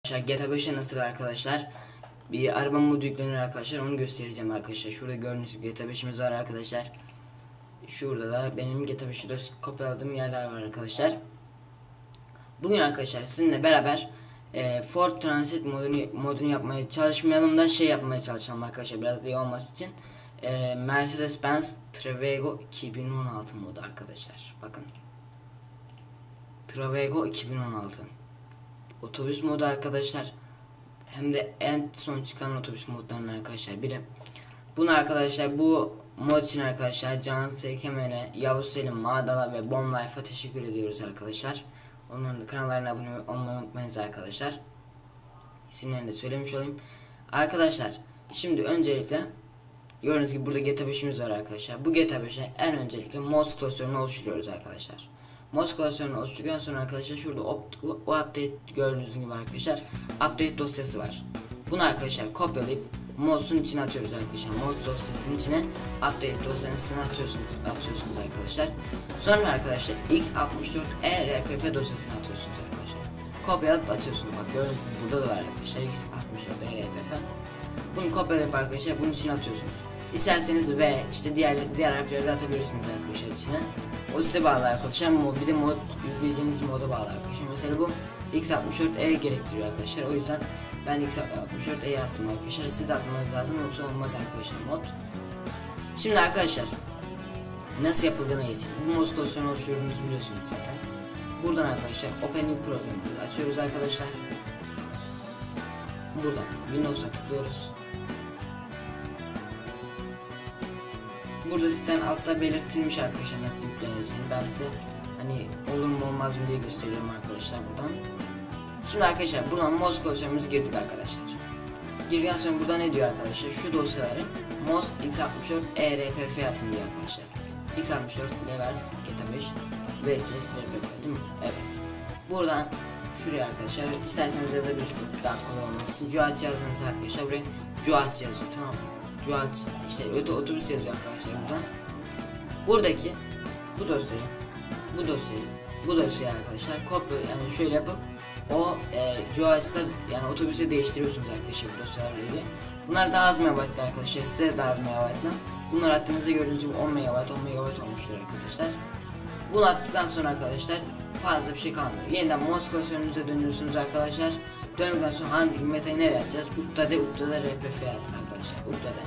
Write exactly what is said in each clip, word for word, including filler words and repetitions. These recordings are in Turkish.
G T A beşe nasıl arkadaşlar bir araba modu yüklenir arkadaşlar, onu göstereceğim arkadaşlar. Şurada gördüğünüz gibi G T A beşimiz var arkadaşlar. Şurada da benim G T A beşi de kopyaladığım yerler var arkadaşlar. Bugün arkadaşlar sizinle beraber e, Ford Transit modunu, modunu yapmaya çalışmayalım da şey yapmaya çalışalım arkadaşlar, biraz da iyi olması için. e, Mercedes-Benz Trevego iki bin on altı modu arkadaşlar. Bakın, Trevego iki bin on altı otobüs modu arkadaşlar, hem de en son çıkan otobüs modlarından arkadaşlar biri. Bunu arkadaşlar, bu mod için arkadaşlar Can Sekemen'e, Yavuz Selim, Madala ve Bomb Life'a teşekkür ediyoruz arkadaşlar. Onların da kanallarına abone olmayı unutmayınız arkadaşlar. İsimlerini de söylemiş olayım arkadaşlar. Şimdi öncelikle gördüğünüz gibi burada G T A beşimiz var arkadaşlar. Bu G T A beşe en öncelikle mod klasörünü oluşturuyoruz arkadaşlar. Mod klasörünü oluşturduktan sonra arkadaşlar şurada o update gördüğünüz gibi arkadaşlar update dosyası var. Bunu arkadaşlar kopyalayıp modsun içine atıyoruz arkadaşlar. Mod dosyasının içine update dosyasını atıyorsunuz, atıyorsunuz arkadaşlar. Sonra arkadaşlar x altmış dört e r p f dosyasını atıyorsunuz arkadaşlar. Kopyalayıp atıyorsunuz. Bak gördüğünüz gibi burada da var arkadaşlar x altmış dört e r p f. Bunu kopyalayıp arkadaşlar bunun içine atıyorsunuz. İsterseniz ve işte diğer diğer harfleri de atabilirsiniz arkadaşlar içine. O size bağlı arkadaşlar. Bir de mod yükleyeceğiniz moda bağlı arkadaşlar. Mesela bu x altmış dört e gerektiriyor arkadaşlar. O yüzden ben x altmış dört e'ye attım arkadaşlar. Siz de atmanız lazım, yoksa olmaz arkadaşlar mod. Şimdi arkadaşlar nasıl yapıldığına geçelim. Bu mod klasörünü oluşturduğumuzu biliyorsunuz zaten. Buradan arkadaşlar Opening programı açıyoruz arkadaşlar. Buradan Windows'a tıklıyoruz. Burada zaten altta belirtilmiş arkadaşlar nasıl yükleneceğini. Ben size hani olur mu olmaz mı diye gösteriyorum arkadaşlar buradan. Şimdi arkadaşlar buradan mod klasörümüze girdik arkadaşlar. Girdikten sonra burada ne diyor arkadaşlar? Şu dosyaları mod x altmış dört e r p f atın diyor arkadaşlar. x altmış dört levels G T A beş v s s r p f değil mi? Evet. Buradan şuraya arkadaşlar isterseniz yazabilirsiniz daha kolay olması için. Cuaç yazdığınız arkadaşlar buraya Cuaç yazıyor, tamam mı? Cuaç işte otobüs yazıyor arkadaşlar buradan. Buradaki bu dosyayı bu dosyayı bu dosyayı arkadaşlar kopya, yani şöyle yapıp o e, Cuaç'ta yani otobüse değiştiriyorsunuz arkadaşlar bu dosyaları. Bunlar daha az megabaytlı arkadaşlar, size de daha az megabaytlı. Bunlar attığınızda gördüğünüz gibi on megabayt on megabayt olmuştur arkadaşlar. Bunu attıktan sonra arkadaşlar fazla bir şey kalmıyor. Yeniden mod klasörünüze dönüyorsunuz arkadaşlar. Döndükten sonra hangi metayı nereye atacağız? Update update R P F atın arkadaşlar. Update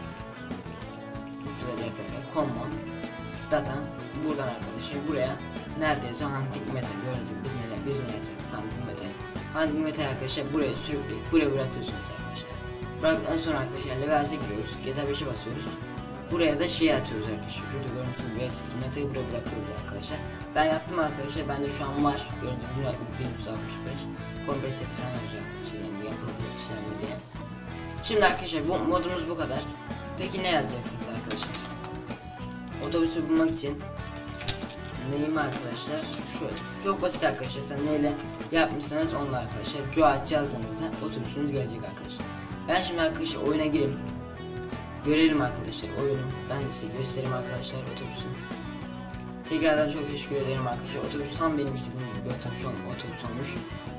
update R P F common data buradan arkadaşlar buraya neredeyse hangi meta gördüğünüz gibi biz nereye biz nereye atacaktık hangi metayı. Hangi metayı arkadaşlar buraya sürükleyip buraya bırakıyorsunuz arkadaşlar. Bıraktıktan sonra arkadaşlar levels'e giriyoruz. G T A beşe basıyoruz. Buraya da şey atıyoruz arkadaşlar. Şurada gördüğünüz gibi versiz metayı buraya bırakıyoruz arkadaşlar. Ben yaptım arkadaşlar. Bende şu an var. Gördüğünüz gibi bin üç yüz altmış beş kompreset falan yapacağım. Şeylerin yapıldığı işlemde diye. Şimdi arkadaşlar bu modumuz bu kadar. Peki ne yazacaksınız arkadaşlar? Otobüsü bulmak için neyim arkadaşlar? Şöyle. Çok basit arkadaşlar. Sen neyle yapmışsanız onunla arkadaşlar. Cuaç yazdığınızda otobüsünüz gelecek arkadaşlar. Ben şimdi arkadaşlar oyuna gireyim. Görelim arkadaşlar oyunu. Ben de size göstereyim arkadaşlar otobüsü. Tekrardan çok teşekkür ederim arkadaşlar. Otobüs tam benim istediğim bir otobüs, otobüs olmuş.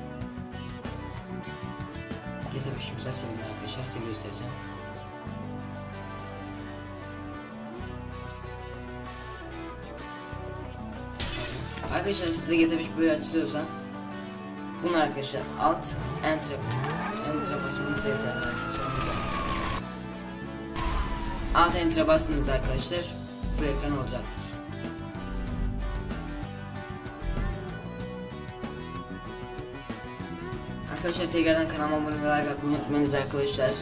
G T A beşimizi açalım arkadaşlar, size göstereceğim. Arkadaşlar sizde G T A beş böyle açılıyorsa bunu arkadaşlar alt enter enter basmanız yeter. Alt enter'a bastığınız arkadaşlar full ekran olacaktır. Arkadaşlar tekrardan kanalıma abone ve like atmayı unutmayınız arkadaşlar.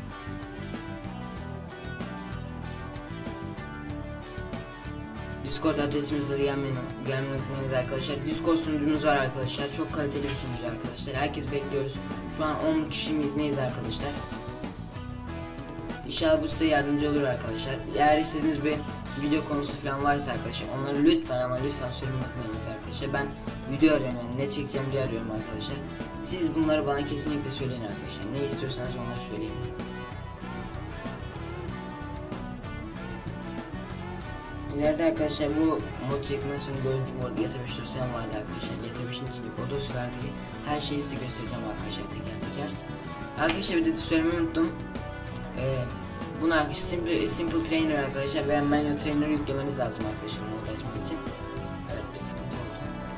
Discord adresimizde de gelmeyi, gelmeyi unutmayınız arkadaşlar. Discord sunucumuz var arkadaşlar. Çok kaliteli bir sunucu arkadaşlar. Herkes bekliyoruz. Şu an on kişi miyiz neyiz arkadaşlar. İnşallah bu size yardımcı olur arkadaşlar. Eğer istediğiniz bir video konusu falan varsa arkadaşlar onları lütfen ama lütfen söylemeyi unutmayınız arkadaşlar. Ben video arıyorum, yani ne çekeceğim diye arıyorum arkadaşlar. Siz bunları bana kesinlikle söyleyin arkadaşlar. Ne istiyorsanız onları söyleyin. İleride arkadaşlar bu mod çekimden sonra gördüğünüz gibi orada G T A beş dosyam vardı arkadaşlar. G T A beşin içindeki o dosyalardaki her şeyi size göstereceğim arkadaşlar teker teker. Arkadaşlar bir de söylemeyi unuttum. Ee, bunu arkadaşlar Simple, Simple Trainer arkadaşlar veya Manual Trainer'ı yüklemeniz lazım arkadaşlar modu açmak için. Evet bir sıkıntı oldu.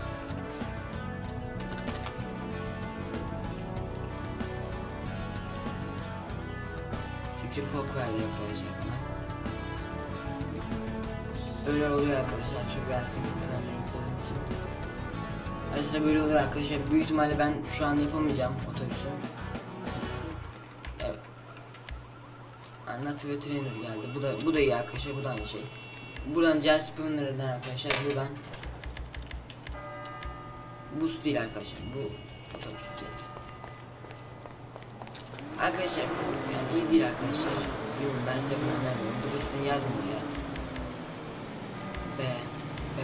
Script Hawk verdi arkadaşlar bana. Böyle oluyor arkadaşlar çünkü ben Simple Trainer yüklediğim için. Arkadaşlar böyle oluyor arkadaşlar. Büyük ihtimalle ben şu an yapamayacağım otobüsü. Evet. Native Trainer geldi. Bu da bu da iyi arkadaşlar. Bu da aynı şey. Buradan J S Spawner'dan arkadaşlar. Buradan Boost değil arkadaşlar. Bu otobüs değil. Arkadaşlar bu yani iyi değil arkadaşlar. Bilmiyorum ben size bunu önermiyorum. Bu listeni yazmıyor ya. B B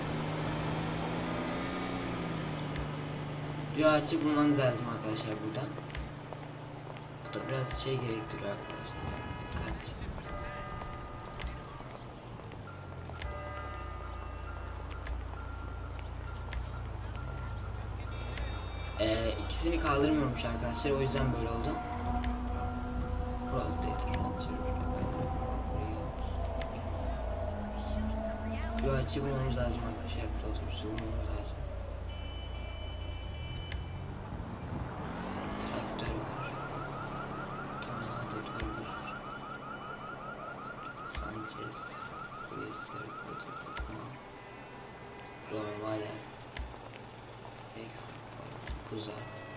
Diyor açıp bulmanız lazım arkadaşlar burada. Bu da biraz şey gerektiriyor arkadaşlar. Dikkat. Ee, ikisini kaldırmıyormuş arkadaşlar, o yüzden böyle oldu. Diyor açıp bulmamız lazım arkadaşlar. Bu da otobüsü bulmamız lazım. Traktör var. Tornado, otobüs. Sanchez. Polis, Doma, Valer. Puzart.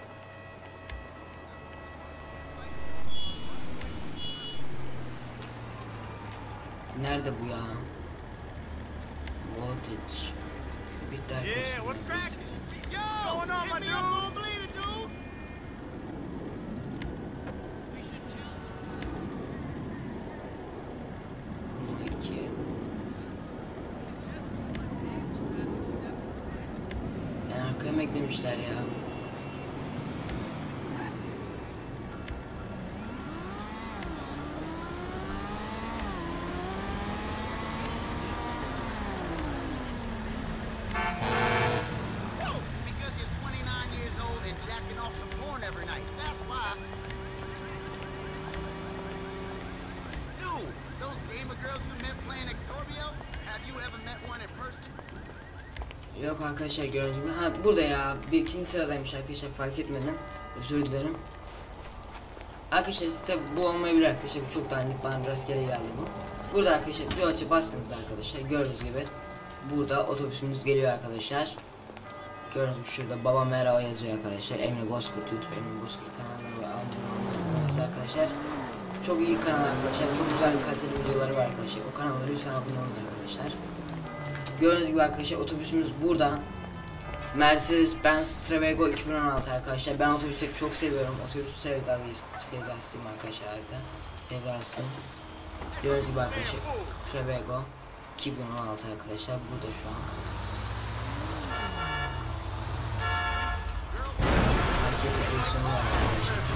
Nerede bu ya? Voltage. Bitti arkadaşlar. Kuma iki. Yani arkaya mı eklemişler ya? Yok arkadaşlar gördüğünüz gibi. Ha burada ya. Bir ikinci sıradaymış arkadaşlar, fark etmedim. Özür dilerim. Arkadaşlar size bu olmayabilir arkadaşlar. Bu çok dandik, bana rastgele geldi bu. Burada arkadaşlar şu açı bastığınızda arkadaşlar gördüğünüz gibi burada otobüsümüz geliyor arkadaşlar. Gördüğünüz gibi şurada Baba Merhaba yazıyor arkadaşlar. Emre Bozkurt YouTube, Emre Bozkurt kanalına ve abone arkadaşlar. Çok iyi kanal arkadaşlar. Çok güzel kaliteli videoları var arkadaşlar. O kanallara lütfen abone olun arkadaşlar. Gördüğünüz gibi arkadaşlar otobüsümüz burada. Mercedes-Benz Trevego iki bin on altı arkadaşlar. Ben otobüsü çok seviyorum. Otobüsü sevdalıyız. Sevdalısıyım arkadaşlar hatta. Sevdalısıyım. Gördüğünüz gibi arkadaşlar Trevego iki bin on altı arkadaşlar burada şu an. Hareket ediyorsunuz arkadaşlar.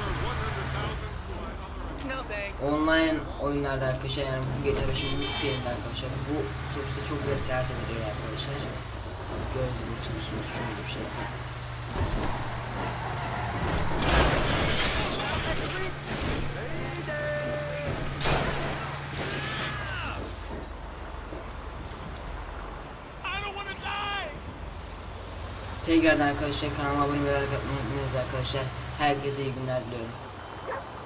Online oyunlarda arkadaşlar, yani bu G T A beşin büyük bir yerinde arkadaşlar bu otobüste çok güzel seyahat ediliyor arkadaşlar. Gördüğünüz gibi otobüsümüz şöyle bir şey. Tekrardan arkadaşlar kanalıma abone ve like atmayı unutmayınız arkadaşlar. Herkese iyi günler diliyorum.